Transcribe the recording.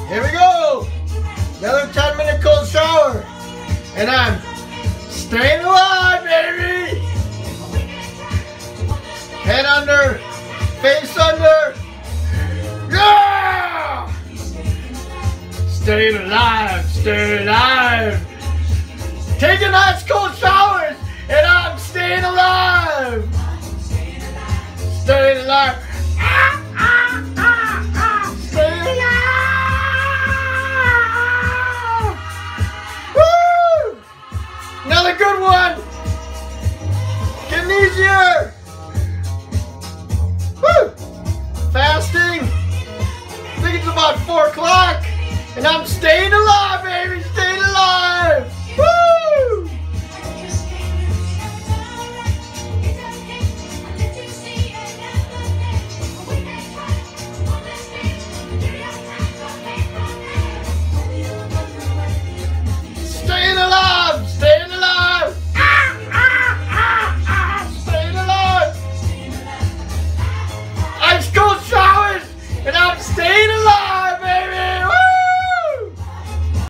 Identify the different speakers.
Speaker 1: Here we go. Another 10-minute cold shower. And I'm staying alive, baby. Head under, face under. Yeah! Staying alive, staying alive. Taking nice cold showers, and I'm staying alive. Staying alive. Staying alive. Woo! Another good one. Getting easier. Woo! Fasting. I think it's about 4 o'clock, and I'm staying alive, baby.